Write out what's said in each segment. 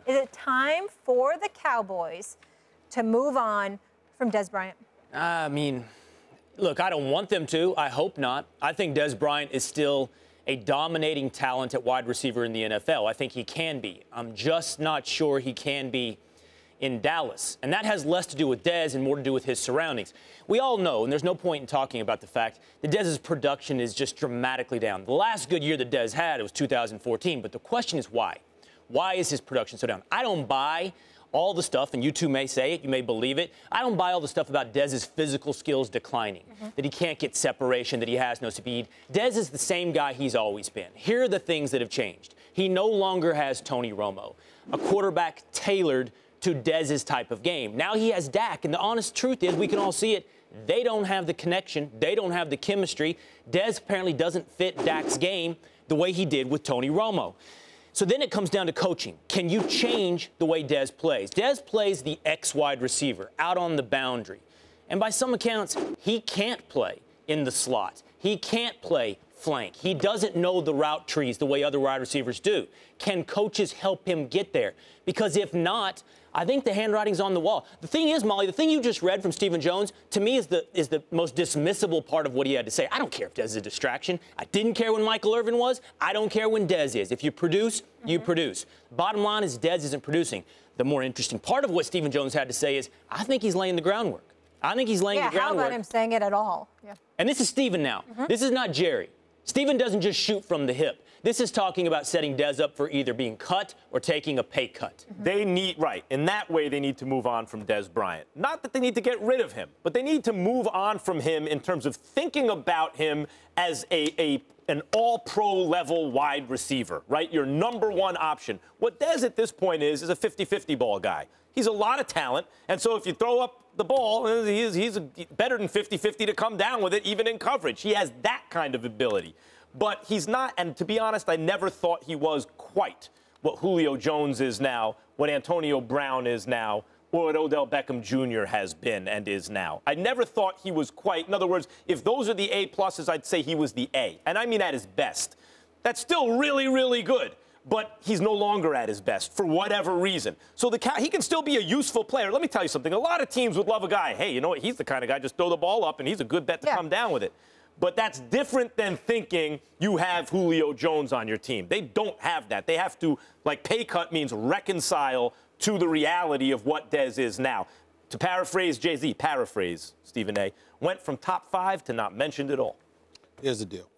Is it time for the Cowboys to move on from Dez Bryant? I mean, look, I don't want them to. I hope not. I think Dez Bryant is still a dominating talent at wide receiver in the NFL. I think he can be. I'm just not sure he can be in Dallas. And that has less to do with Dez and more to do with his surroundings. We all know, and there's no point in talking about the fact that Dez's production is just dramatically down. The last good year that Dez had, it was 2014. But the question is why? Why is his production so down? I don't buy all the stuff, and you two may say it, you may believe it. I don't buy all the stuff about Dez's physical skills declining, that he can't get separation, that he has no speed. Dez is the same guy he's always been. Here are the things that have changed. He no longer has Tony Romo, a quarterback tailored to Dez's type of game. Now he has Dak, and the honest truth is, we can all see it, they don't have the connection, they don't have the chemistry. Dez apparently doesn't fit Dak's game the way he did with Tony Romo. So then it comes down to coaching. Can you change the way Dez plays? Dez plays the X wide receiver out on the boundary. And by some accounts, he can't play in the slot. He can't play flank. He doesn't know the route trees the way other wide receivers do. Can coaches help him get there? Because if not, I think the handwriting's on the wall. The thing is, Molly, the thing you just read from Stephen Jones, to me, is the most dismissible part of what he had to say. I don't care if Dez is a distraction. I didn't care when Michael Irvin was. I don't care when Dez is. If you produce, you produce. Bottom line is Dez isn't producing. The more interesting part of what Stephen Jones had to say is, I think he's laying the groundwork. I think he's laying the groundwork. How about him saying it at all? Yeah. And this is Stephen now. This is not Jerry. Stephen doesn't just shoot from the hip. This is talking about setting Dez up for either being cut or taking a pay cut. They need, right, in that way they need to move on from Dez Bryant. Not that they need to get rid of him, but they need to move on from him in terms of thinking about him as an all-pro level wide receiver, right? Your number one option. What Dez at this point is a 50-50 ball guy. He's a lot of talent, and so if you throw up the ball, he's better than 50-50 to come down with it, even in coverage. He has that kind of ability. But he's not, and to be honest, I never thought he was quite what Julio Jones is now, what Antonio Brown is now, or what Odell Beckham Jr. has been and is now. I never thought he was quite, in other words, if those are the A-pluses, I'd say he was the A. And I mean at his best. That's still really, really good. But he's no longer at his best for whatever reason. So he can still be a useful player. Let me tell you something. A lot of teams would love a guy. Hey, you know what? He's the kind of guy, just throw the ball up, and he's a good bet to come down with it. But that's different than thinking you have Julio Jones on your team. They don't have that. They have to, like, pay cut means reconcile to the reality of what Dez is now. To paraphrase Jay-Z, paraphrase Stephen A., went from top 5 to not mentioned at all. Here's the deal.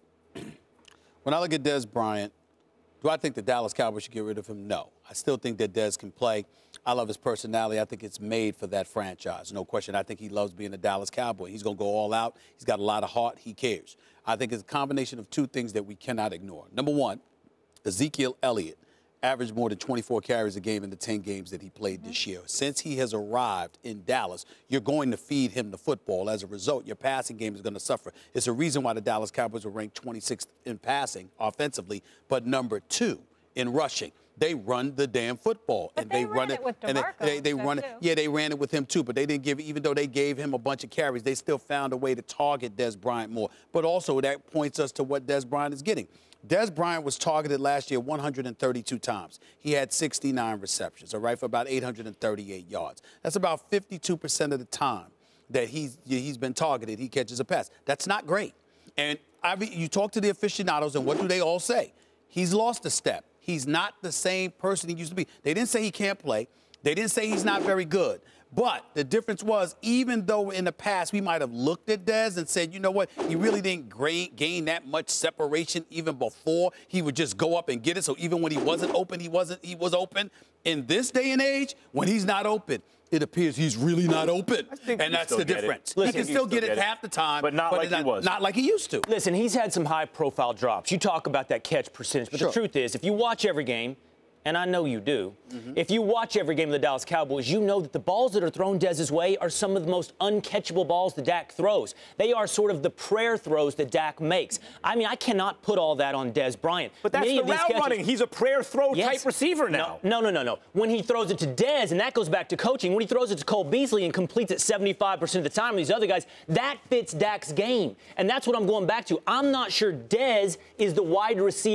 When I look at Dez Bryant, do I think the Dallas Cowboys should get rid of him? No. I still think that Dez can play. I love his personality. I think it's made for that franchise. No question. I think he loves being a Dallas Cowboy. He's going to go all out. He's got a lot of heart. He cares. I think it's a combination of two things that we cannot ignore. Number one, Ezekiel Elliott averaged more than 24 carries a game in the 10 games that he played this year. Since he has arrived in Dallas, you're going to feed him the football. As a result, your passing game is going to suffer. It's a reason why the Dallas Cowboys are ranked 26th in passing offensively, but number 2 in rushing. They run the damn football, but and they run it with and they run it. Yeah, they ran it with him too, but they didn't give. Even though they gave him a bunch of carries, they still found a way to target Dez Bryant more. But also that points us to what Dez Bryant is getting. Dez Bryant was targeted last year 132 times. He had 69 receptions, all right, for about 838 yards. That's about 52% of the time that he's been targeted, he catches a pass. That's not great. And you talk to the aficionados, and what do they all say? He's lost a step. He's not the same person he used to be. They didn't say he can't play. They didn't say he's not very good. But the difference was, even though in the past we might have looked at Dez and said, you know what, he really didn't gain that much separation even before. He would just go up and get it. So even when he wasn't open, he was open. In this day and age, when he's not open, it appears he's really not open. And that's the difference. He can still get it half the time, but not like he was. Not like he used to. Listen, he's had some high-profile drops. You talk about that catch percentage, but the truth is, if you watch every game, and I know you do, if you watch every game of the Dallas Cowboys, you know that the balls that are thrown Dez's way are some of the most uncatchable balls that Dak throws. They are sort of the prayer throws that Dak makes. I mean, I cannot put all that on Dez Bryant. But that's the route running. He's a prayer throw type receiver now. No. When he throws it to Dez, and that goes back to coaching, when he throws it to Cole Beasley and completes it 75% of the time with these other guys, that fits Dak's game. And that's what I'm going back to. I'm not sure Dez is the wide receiver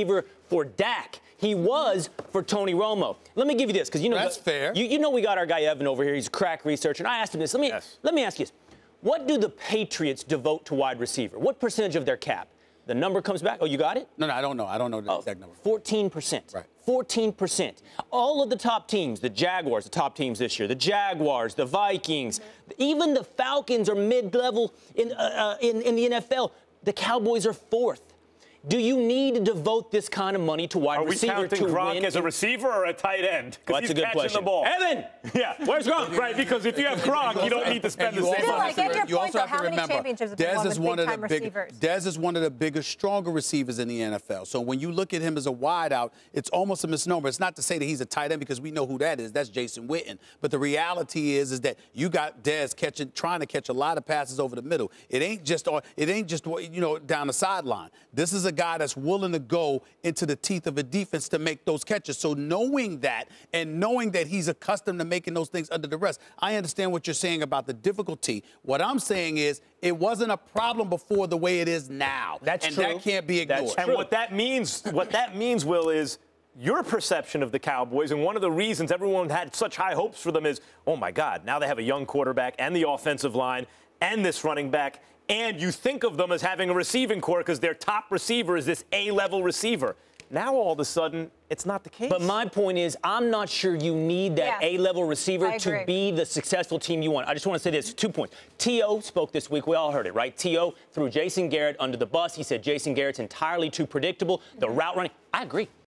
for Dak. He was for Tony Romo. Let me give you this, because that's fair. You know we got our guy Evan over here. He's a crack researcher, and I asked him this. Let me ask you this. What do the Patriots devote to wide receiver? What percentage of their cap? The number comes back. Oh, you got it? No, I don't know. I don't know the exact number. 14%. Right. 14%. All of the top teams, the Jaguars, the top teams this year, the Jaguars, the Vikings, even the Falcons are mid-level in the NFL. The Cowboys are fourth. Do you need to devote this kind of money to wide receiver to win? Are we counting Gronk as a receiver or a tight end? Well, that's a good question. The ball. Evan! Yeah. Where's Gronk? Right, because if you have Gronk, you don't need to spend the same Still, money. I get your You point, also though. have to How many remember, championships have been won with big-time receivers? Dez is one of the bigger, stronger receivers in the NFL. So when you look at him as a wideout, it's almost a misnomer. It's not to say that he's a tight end because we know who that is. That's Jason Witten. But the reality is that you got Dez trying to catch a lot of passes over the middle. It ain't just down the sideline. This is a guy that's willing to go into the teeth of a defense to make those catches. So knowing that and knowing that he's accustomed to making those things under duress, I understand what you're saying about the difficulty. What I'm saying is it wasn't a problem before the way it is now. That's and true. that can't be ignored. That's And true. what that means, Will, is your perception of the Cowboys, and one of the reasons everyone had such high hopes for them is, oh, my God, now they have a young quarterback and the offensive line and this running back, and you think of them as having a receiving core because their top receiver is this A-level receiver. Now, all of a sudden, it's not the case. But my point is, I'm not sure you need that A-level receiver to be the successful team you want. I just want to say this, 2 points. T.O. spoke this week. We all heard it, right? T.O. threw Jason Garrett under the bus. He said Jason Garrett's entirely too predictable. The route running, I agree.